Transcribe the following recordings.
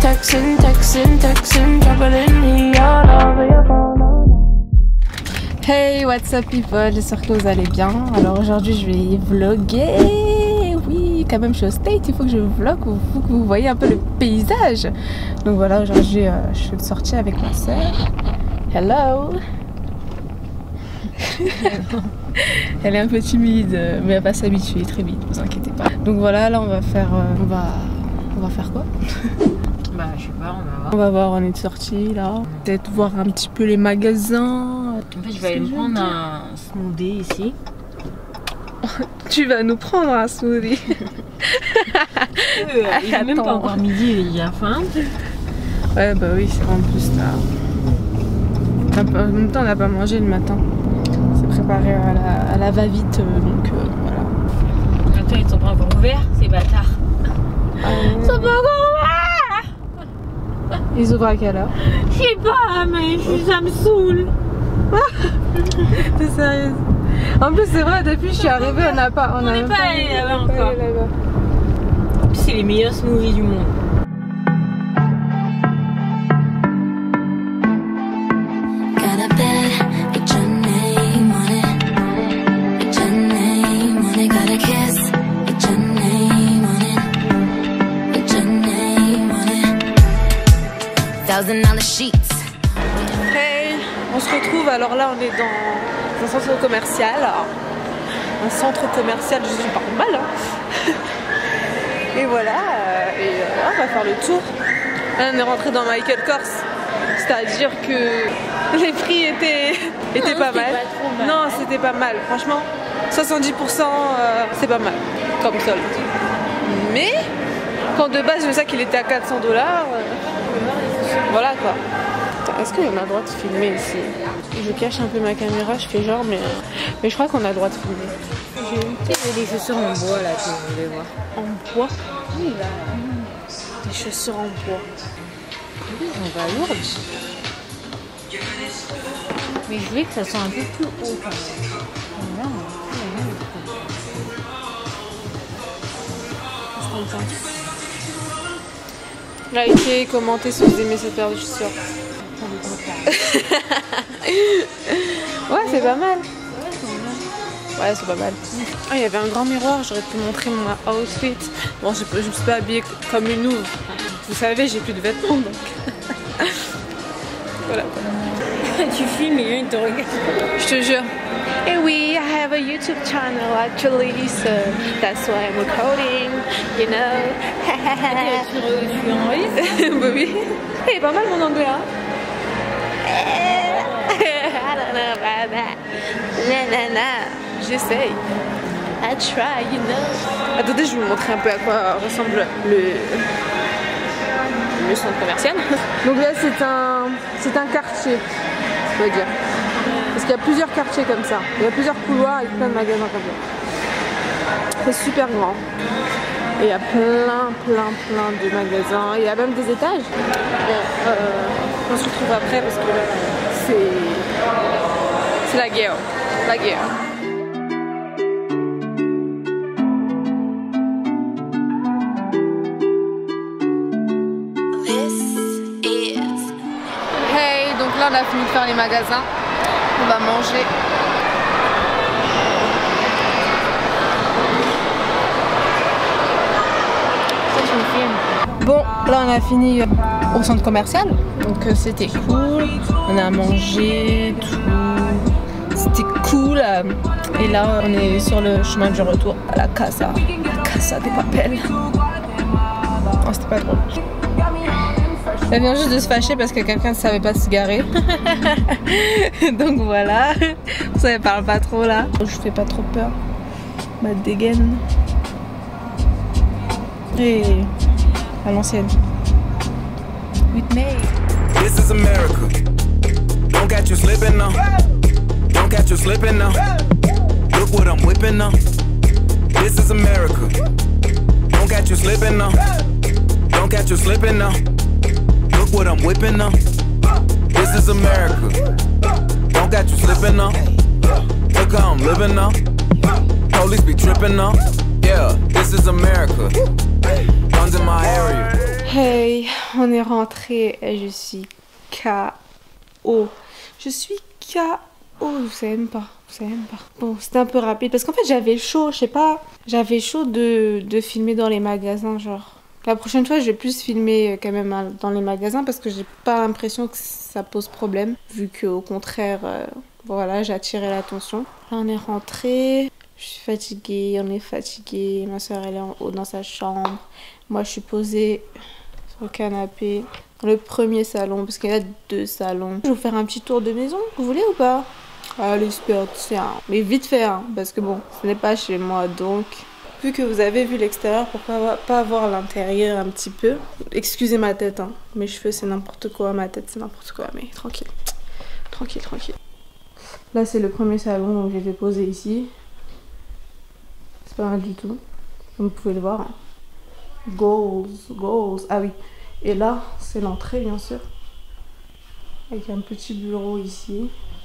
Texting, texting, texting, dropping in here all over your phone. Hey, what's up people, j'espère que vous allez bien. Alors aujourd'hui je vais vlogger. Oui, quand même je suis au State, il faut que je vlog, il faut que vous voyez un peu le paysage. Donc voilà, aujourd'hui je suis sortie avec ma soeur. Hello. Elle est un peu timide, mais elle va s'habituer très vite, vous inquiétez pas. Donc voilà, là on va faire, on va faire quoi? Bah je sais pas, on va voir. On va voir, on est sorti là. Peut-être voir un petit peu les magasins. En fait je vais aller me prendre un smoothie ici. Tu vas nous prendre un smoothie. Il est même pas encore midi, il y a faim. Ouais bah oui, c'est en plus là. En même temps on n'a pas mangé le matin. C'est préparé à la va-vite, donc voilà. Attends, ils sont pas encore ouverts, ces bâtards. Ils sont pas encore ouverts. Ils ouvrent à quelle heure? Je sais pas, mais ça me saoule. T'es sérieuse? En plus c'est vrai, depuis que je suis arrivée, on n'est pas allé là-bas encore. C'est les meilleurs smoothies du monde. Hey, on se retrouve, alors là on est dans un centre commercial. Un centre commercial, je suis pas mal hein. Et voilà, on va faire le tour. Là, on est rentré dans Michael Kors. C'est-à-dire que les prix étaient pas mal. Non, c'était pas mal, franchement. 70% c'est pas mal comme solde. Mais quand de base je sais qu'il était à 400 $, voilà quoi. Est-ce qu'on a le droit de filmer ici? Je cache un peu ma caméra, je fais genre, mais je crois qu'on a le droit de filmer. J'ai des chaussures en bois là que vous voulez voir. En bois? Oui là. Des chaussures en bois. Oui, on va lourd. Mais je voulais que ça soit un peu plus haut quand même. Likez, commentez si vous aimez cette paire de chaussures. Ouais, c'est pas mal. Ouais, c'est pas mal. Ah, il y avait un grand miroir, j'aurais pu montrer mon outfit. Bon, je me suis pas habillée comme une ouf. Vous savez, j'ai plus de vêtements donc. Voilà. Tu filmes et ils te regardent. Je te jure. Et oui, I have a YouTube channel actually, so that's why I'm recording, you know. Tu enregistres? Bah oui. C'est pas mal mon anglais, hein. I don't know about that. Nah. J'essaye. I try, you know. Attendez, je vais vous montrer un peu à quoi ressemble le centre commercial. Donc là, c'est un quartier, je peux dire. Parce qu'il y a plusieurs quartiers comme ça. Il y a plusieurs couloirs avec plein de magasins comme ça. C'est super grand. Et il y a plein de magasins. Il y a même des étages. Bon, on se retrouve après parce que là, c'est la guerre. La guerre. Hey, donc là on a fini de faire les magasins. On va manger. Bon, là on a fini au centre commercial, donc c'était cool. On a mangé, tout. C'était cool. Et là on est sur le chemin du retour à la Casa des Papel. Oh, c'était pas drôle. Elle vient juste de se fâcher parce que quelqu'un ne savait pas se garer. Donc voilà. Ça ne parle pas trop là. Je fais pas trop peur. Ma dégaine. Et à l'ancienne. Whitney. This is America. Don't catch you slipping now. Don't catch you slipping now. Look what I'm whipping now. This is America. Don't catch you slipping now. Don't catch you slipping now. Look what I'm whipping now. This is America. Don't catch you slipping now. Look how I'm living now. Police be tripping now. Yeah, this is America. Guns in my area. Hey, on est rentré et je suis KO. Je suis KO. Vous savez même pas. Vous savez même pas. Bon, c'était un peu rapide parce qu'en fait j'avais chaud, je sais pas. J'avais chaud de filmer dans les magasins, genre. La prochaine fois, je vais plus filmer quand même dans les magasins parce que j'ai pas l'impression que ça pose problème. Vu qu'au contraire, voilà, j'ai attiré l'attention. Là, on est rentré. Je suis fatiguée, on est fatigué. Ma soeur, elle est en haut dans sa chambre. Moi, je suis posée sur le canapé. Dans le premier salon, parce qu'il y a 2 salons. Je vais vous faire un petit tour de maison. Vous voulez ou pas? Allez, super, tiens. Mais vite fait, hein, parce que bon, ce n'est pas chez moi, donc... Vu que vous avez vu l'extérieur, pourquoi pas voir l'intérieur un petit peu? Excusez ma tête, hein. Mes cheveux c'est n'importe quoi, ma tête c'est n'importe quoi, mais tranquille. Tranquille, tranquille. Là c'est le premier salon, donc j'ai fait poser ici. C'est pas mal du tout, comme vous pouvez le voir. Hein. Goals, goals, ah oui. Et là c'est l'entrée bien sûr. Avec un petit bureau ici.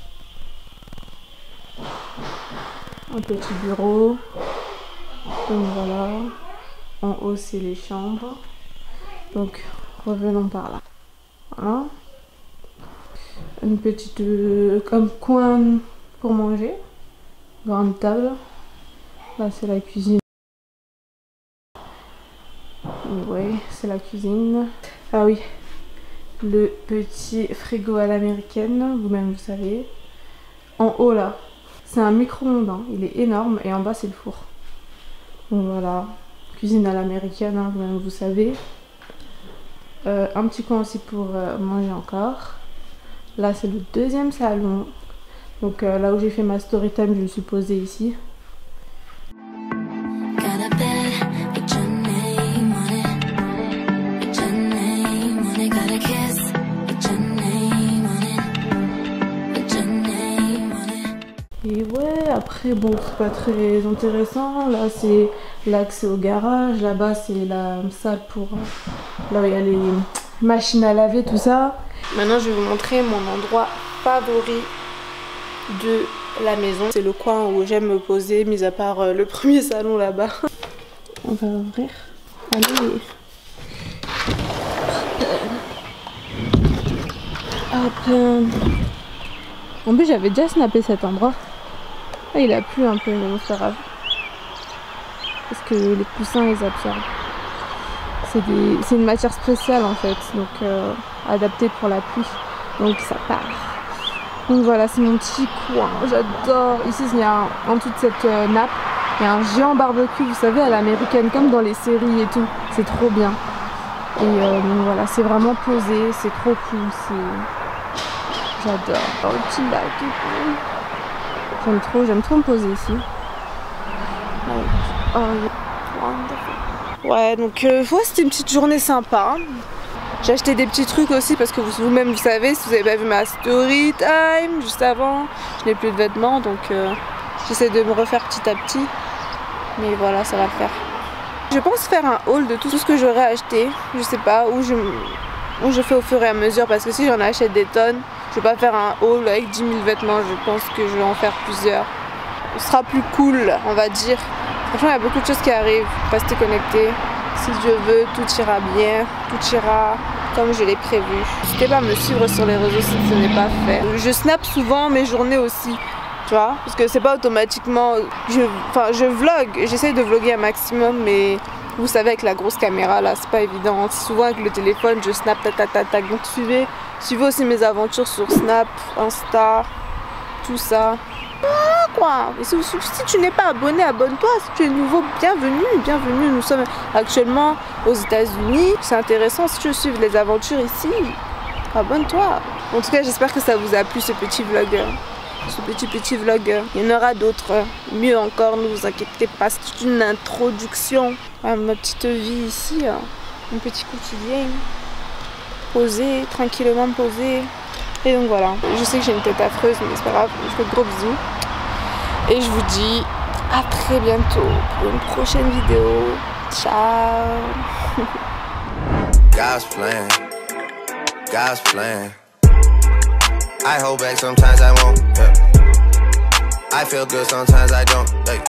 Un petit bureau. Donc voilà, en haut c'est les chambres, donc revenons par là. Voilà, une petite comme coin pour manger, grande table, là c'est la cuisine. Oui, c'est la cuisine. Ah oui, le petit frigo à l'américaine, vous-même vous savez. En haut là, c'est un micro-ondes, hein. Il est énorme et en bas c'est le four. Donc voilà, cuisine à l'américaine, hein, vous savez. Un petit coin aussi pour manger encore. Là c'est le deuxième salon. Donc là où j'ai fait ma story time, je me suis posée ici. Et ouais, après bon, c'est pas très intéressant. Là c'est l'accès au garage, là-bas c'est la salle pour là où il y a les machines à laver, tout ça. Maintenant je vais vous montrer mon endroit favori de la maison. C'est le coin où j'aime me poser, mis à part le premier salon là-bas. On va ouvrir. Allez. Hop. En plus j'avais déjà snappé cet endroit. Ah, il a plu un peu, mais c'est grave. Parce que les poussins les absorbent. C'est une matière spéciale en fait, donc adaptée pour la pluie. Donc ça part. Donc voilà, c'est mon petit coin. J'adore. Ici, il y a en dessous de cette nappe, il y a un géant barbecue, vous savez, à l'américaine, comme dans les séries et tout. C'est trop bien. Et donc voilà, c'est vraiment posé, c'est trop cool. J'adore. Oh, le petit lac et tout. J'aime trop me poser ici. Oh, ouais, donc ouais, c'était une petite journée sympa. J'ai acheté des petits trucs aussi parce que vous-même vous savez, si vous avez pas vu ma story time juste avant, je n'ai plus de vêtements, donc j'essaie de me refaire petit à petit. Mais voilà, ça va le faire. Je pense faire un haul de tout ce que j'aurais acheté. Je sais pas, où je fais au fur et à mesure, parce que si j'en achète des tonnes, je vais pas faire un haul avec 10 000 vêtements, je pense que je vais en faire plusieurs. Ce sera plus cool, on va dire. Franchement, il y a beaucoup de choses qui arrivent. Restez connectés. Si Dieu veut, tout ira bien, tout ira comme je l'ai prévu. N'hésitez pas à me suivre sur les réseaux si ce n'est pas fait. Je snap souvent mes journées aussi, tu vois, parce que c'est pas automatiquement... je vlog, j'essaie de vlogger un maximum, mais vous savez, avec la grosse caméra là, c'est pas évident. Souvent avec le téléphone, je snap, tac. Donc suivez aussi mes aventures sur Snap, Insta, tout ça. Ah, quoi. Et si tu n'es pas abonné, abonne-toi. Si tu es nouveau, bienvenue. Nous sommes actuellement aux États-Unis. C'est intéressant si tu veux suivre les aventures ici. Abonne-toi. En tout cas, j'espère que ça vous a plu ce petit vlog. Petit vlog. Il y en aura d'autres. Mieux encore, ne vous inquiétez pas. C'est une introduction à ma petite vie ici. Mon petit quotidien. Poser, tranquillement me poser. Et donc voilà, je sais que j'ai une tête affreuse, mais c'est pas grave, je fais de gros bisous. Et je vous dis à très bientôt pour une prochaine vidéo. Ciao. God's plan. God's plan. I hold back sometimes I won't. Yeah. I feel good sometimes I don't. Hey.